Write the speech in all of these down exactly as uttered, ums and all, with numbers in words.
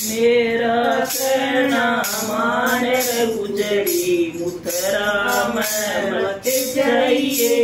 मेरा कहना मान गुजरी मुथरा में मत जाइए।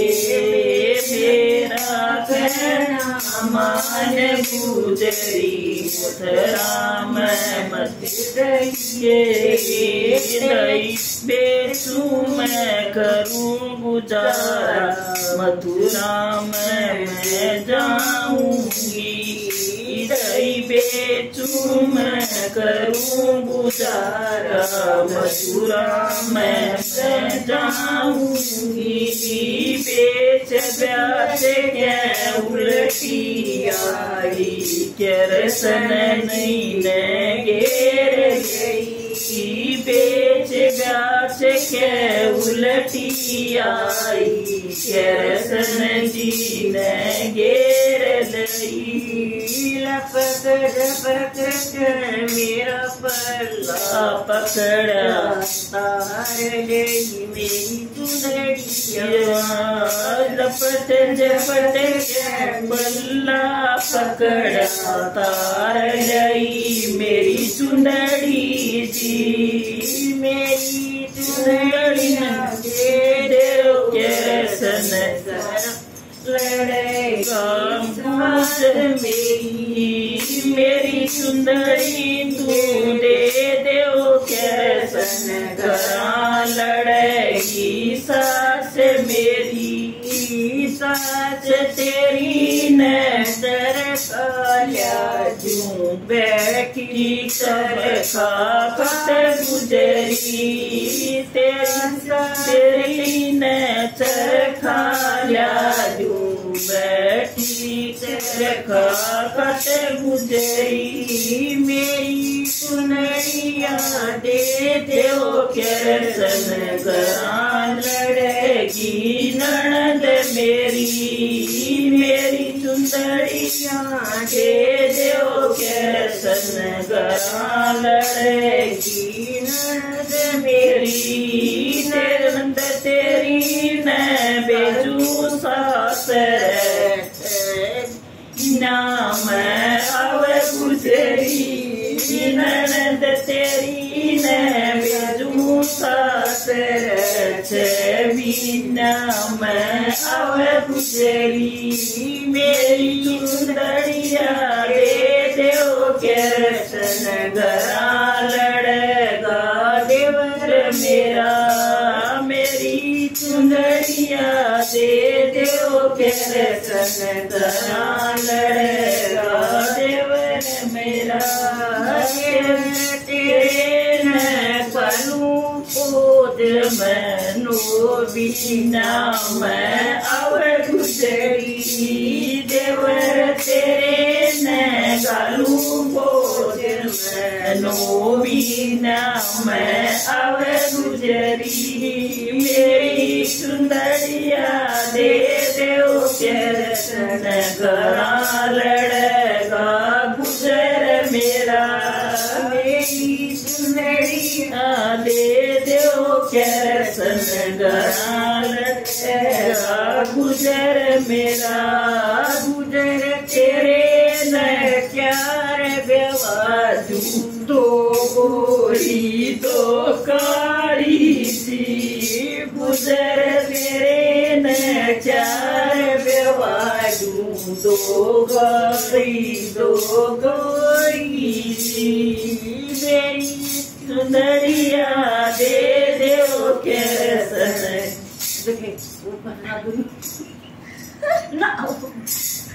मेरा कहना मान गुजरी मुथरा में मत जाइए। बेचू मैं करूँ गुजारा मथुरा में मैं जाऊंगी। दही बेचू मैं करूँ गुजारा मथुरा में मैं जाऊंगी। बेच ब्याज क्या उल्टी आई क्या रसन नहीं न घेर गई। बेच ब्याज क्या उल्टी आई क्या रसन जी न घेर गई। पकड़ पकड़ मेरा पल्ला पकड़ा तार गई मेरी चुनरिया। लपट झपट पल्ला पकड़ा तार गई मेरी चुनरी जी। मेरी चुनरी दे दो कैसन लड़ेगा मेरी मेरी सुंदरी तू दे दो कैसन करा लड़ेगी सास मेरी। सास तेरी नजर कालिया जू बैठी कर खाकर गुजरी। तेरी तेरी नजर खालिया जू बैठी कर खाकर गुजरी। मेरी सुनरिया दे दो कैसन करा लड़ेगी ननद मेरी। मेरी सुंदरिया दे दो कैसन करा लड़ेगी ननद मेरी। ननद तेरी न बेजू सास नाम अब गुजरी। ननद तेरी न बेजू सास नाम अब गुजरी। मेरी सुंदरिया दे दो कैसन गरा लड़ेगा देवर मेरा। मेरी सुंदरिया दे दो कैसन गरा लड़ेगा देवर मेरा। तेरे न पलू पोद मनो बिना मैं अब गुजरी। देवर तेरे न गालू पोद मनो बिना मैं अब गुजरी। मेरी सुंदरिया दे दो कैसन गरा लड़ेगा गुजर मेरा। मेरी सुंदरिया दे दो कैसन गरा लड़ेगा गुजर मेरा। गुजर तेरे न प्यार बेवाजू दो गोरी दो काली सी। गुजर तेरे न चार बेवाजू दो गोरी दो गोरी सी। मेरी सुंदरिया दे दो कैसन ना